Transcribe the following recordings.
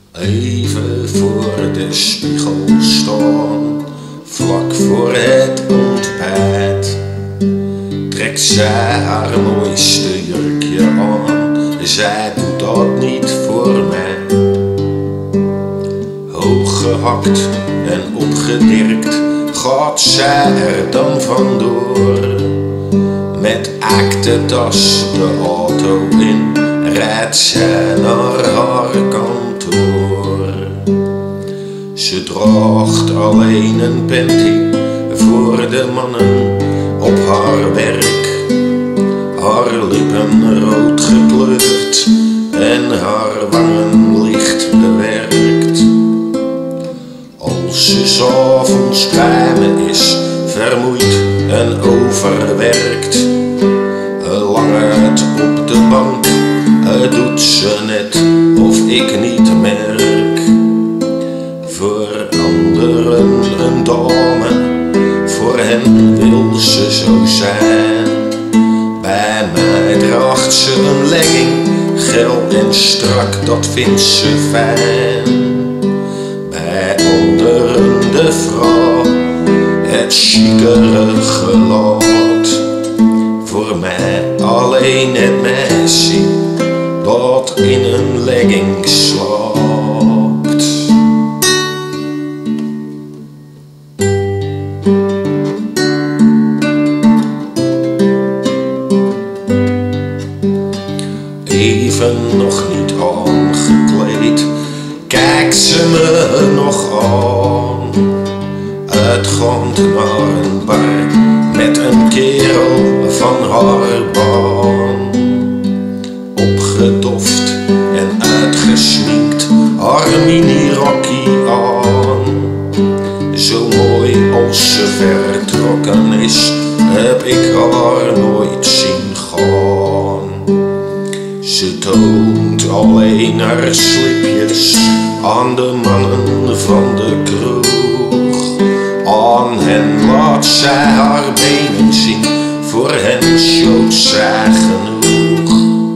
Even voor de spiegel staan, vlak voor het ontbijt, trekt zij haar mooiste jurkje aan. Zij doet dat niet voor mij. Hooggehakt en opgedirkt gaat zij er dan vandoor. Met aktentas de auto in, rijdt zij naar haar kantoor. Ze draagt alleen een panty voor de mannen op haar werk. Haar lippen rood gekleurd en haar wangen licht bewerkt. Als ze 's avonds bij me is, vermoeid en overwerkt, lang uit op de bank, doet ze net of ik niet merk. Voor anderen een dame, voor hen wil ze zo zijn. Bij mij draagt ze een legging, geel en strak, dat vindt ze fijn. Bij anderen de vrouw, het chicere gelaat. Voor mij alleen het meisje dat in een legging slaapt. Even nog niet aangekleed, kijkt ze me nog aan. Uitgaand naar een bar met een kerel van haar baan. Opgedoft en uitgesminkt, haar mini-rokkie aan. Zo mooi als ze vertrokken is, heb ik haar nooit zien gaan. Ze toont alleen haar slipjes aan de mannen van de kroeg. Aan hen laat zij haar benen zien, voor hen showt zij genoeg.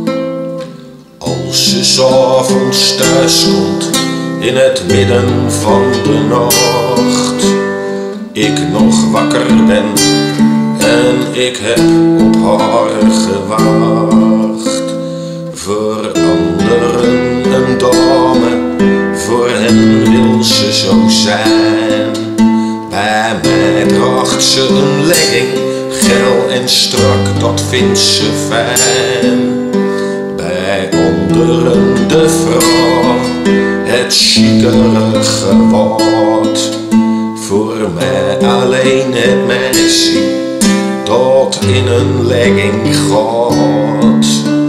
Als ze 's avonds thuis komt, in het midden van de nacht, ik nog wakker ben en ik heb op haar gewacht. Voor anderen een dame, voor hen wil ze zo zijn. Bij mij draagt ze een legging, geel en strak, dat vindt ze fijn. Bij anderen de vrouw, het chicere gewaad. Voor mij alleen het meisje dat in een legging gaat.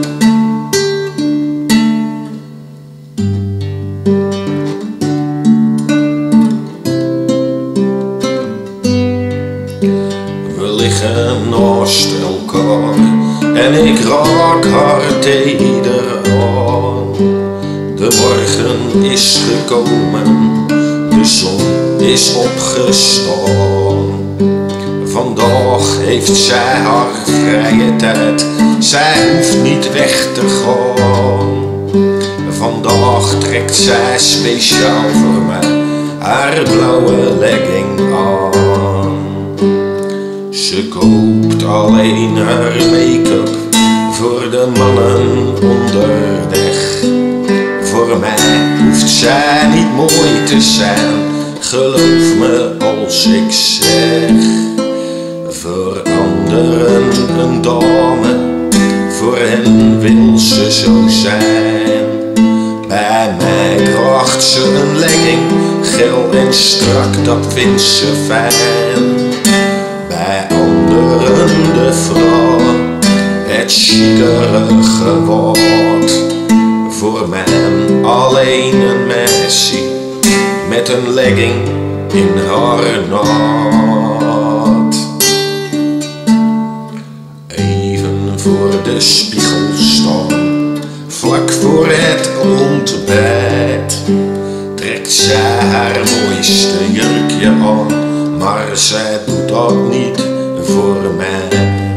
We liggen naast elkaar en ik raak haar teder aan. De morgen is gekomen, de zon is opgestaan. Vandaag heeft zij haar vrije tijd, zij hoeft niet weg te gaan. Vandaag trekt zij speciaal voor mij haar blauwe legging aan. Ze koopt alleen haar make-up voor de mannen onderweg. Voor mij hoeft zij niet mooi te zijn, geloof me als ik zeg. Voor anderen een dame, voor hen wil ze zo zijn. Bij mij draagt ze een legging, geel en strak, dat vindt ze fijn. Bij anderen de vrouw, het chicere gewaad. Voor mij alleen een meisje met een legging in haar naad. Even voor de spiegel staan, vlak voor het ontbijt, trekt zij haar mooiste jurkje aan, maar zij doet dat niet voor mij.